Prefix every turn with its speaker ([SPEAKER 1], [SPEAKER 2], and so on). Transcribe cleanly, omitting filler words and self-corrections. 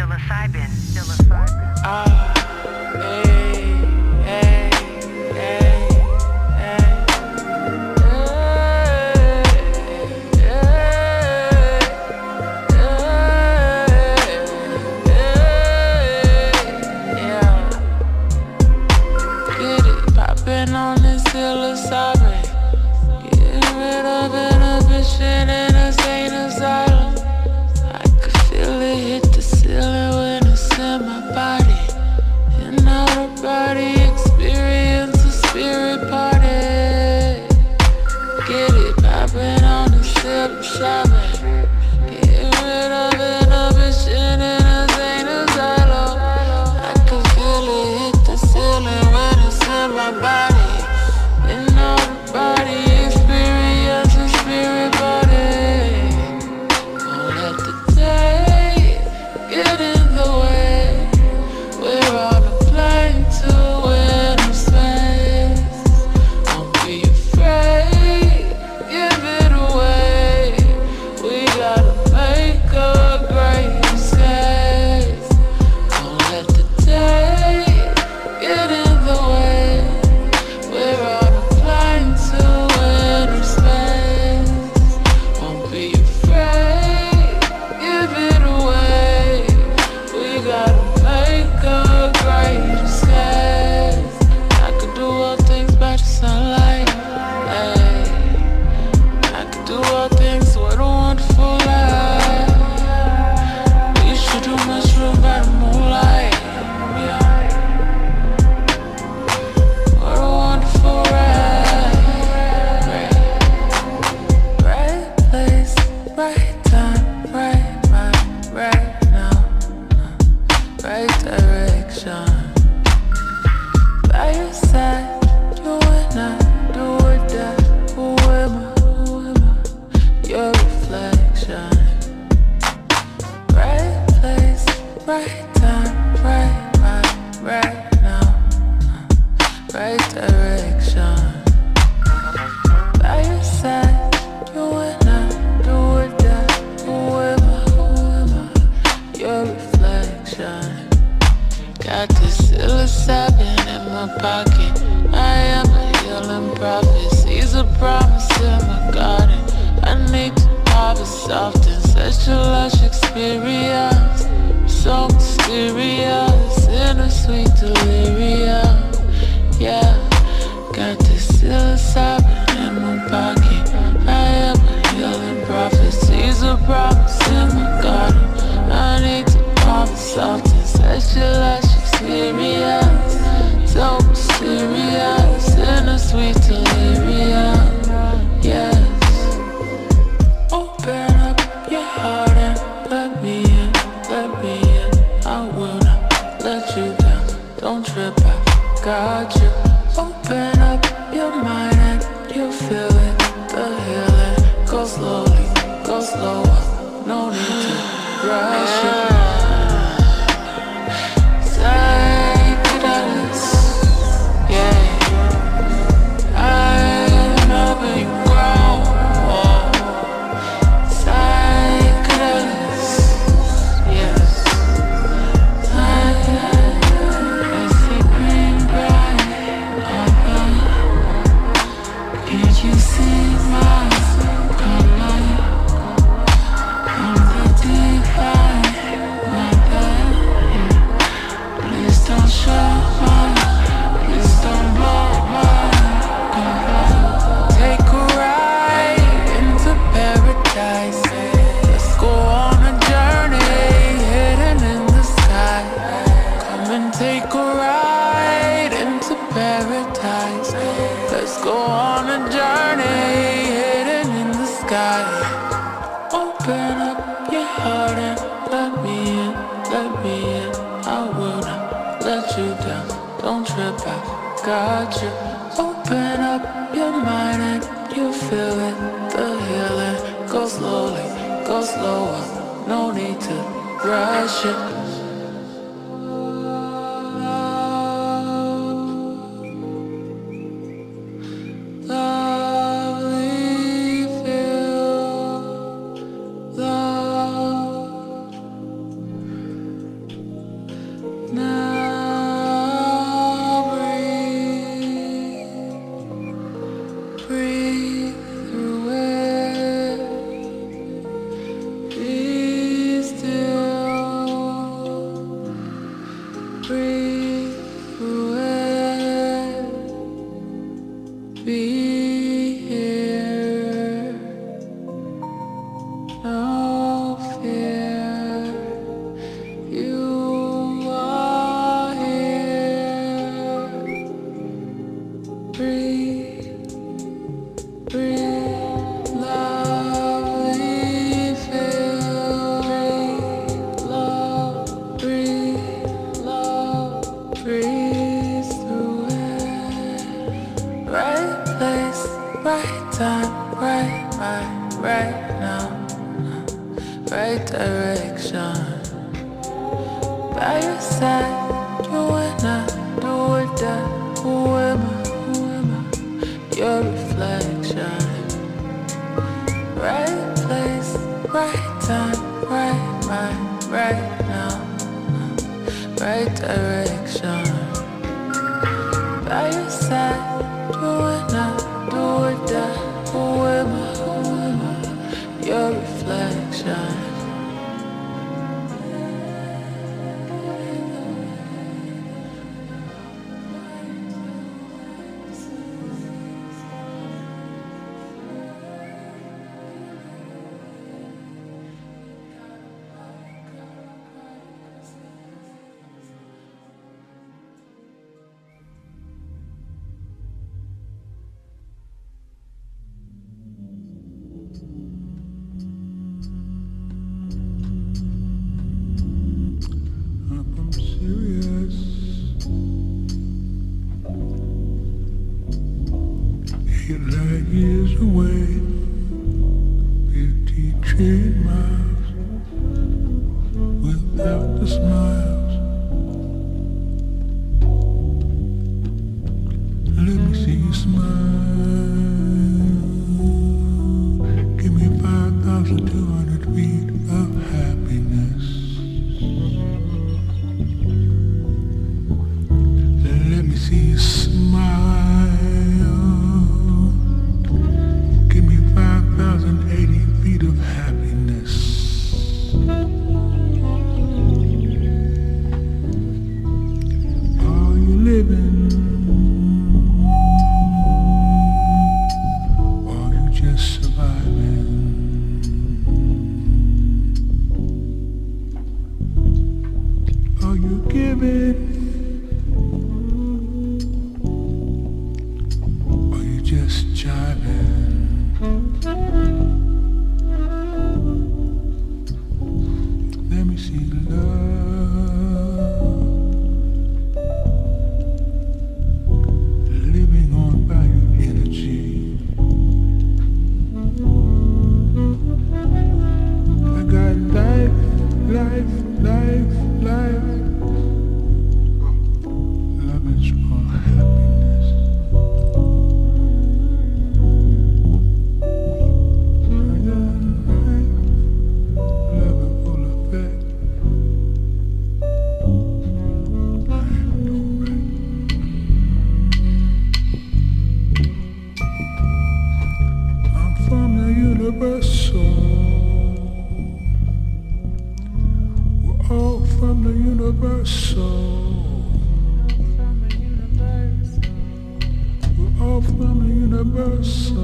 [SPEAKER 1] psilocybin.
[SPEAKER 2] Popping on this psilocybin, getting rid of inhibition in a sane asylum. I could feel it hit the ceiling when it's in my body. In outer body experience a spirit party. Get it popping on the psilocybin, getting rid of inhibition in a sane asylum. I could feel it hit the ceiling when it's in my body. In outer body experience a spirit party. Won't let the day get in the way. We're on a plane to inner space. Don't be afraid, give it away. We gotta make a great escape. Don't let the day get in the way. We're on a plane to inner space. Won't be afraid, give it away. We gotta make a great escape. I could do all things by the sunlight. Ay. I could do all things with a wonderful life. We should do mushroom by the moonlight. Yeah. What a wonderful ride. Right place, right time, right mind, right now. Right direction. By your side, you and I, do or die. Who am I? Who am I? Your reflection. Right place, right time, right mind, right now. Right direction. By your side, you and I, do or die. Who am I? Who am I? Your reflection. Got this psilocybin in my pocket. I am a healing prophet. Seeds a promise in my garden. I need to harvest often. Such a lush experience, so mysterious in a sweet delirium. Yeah, got this psilocybin in my pocket. I am a healing prophet. Seeds a promise in my garden. I need to harvest often. Such a lush experience, so mysterious in a sweet delirium. Yes. Open up your heart and let me in, let me in. I will not let you down. Don't trip, I got you. Open up your mind and you'll feel it. The healing, go slowly, go slower. No need to rush it. Psychedelics, yeah. I'm helping you grow. Psychedelics, yes. I see green bright. Can't you see my color? I'm the divine, my bad. Please don't show my, please don't blow my cover. Take a ride into paradise. Let's go on a journey, hidden in the sky. Come and take a ride into paradise. Let's go on a journey, hidden in the sky. Open up your heart and let me in, let me in. I will not let you down. Don't trip, I got you. Open up your mind and you'll feel it. The healing, go slowly, go slower. No need to rush it. direction. By your side, you and I, do or die. Who am I? Who am I? Your reflection. Right place, right time, right mind, right now. Right direction. By your side, you and I, do or die. Who am I? Who am I? Your reflection.
[SPEAKER 1] Serious. 8 light years away, 50 trade miles without the smiles. Let me see you smile. Give me 5,200 feet of happiness. Let me see you smile. Give me 5,080 feet of happiness. Are you living? Or are you just surviving? Are you giving? Just jiving. Let me see love living on value energy. I got life, life, life, life. Love is for happiness. Universal. We're all from the universal. We're all from the universal.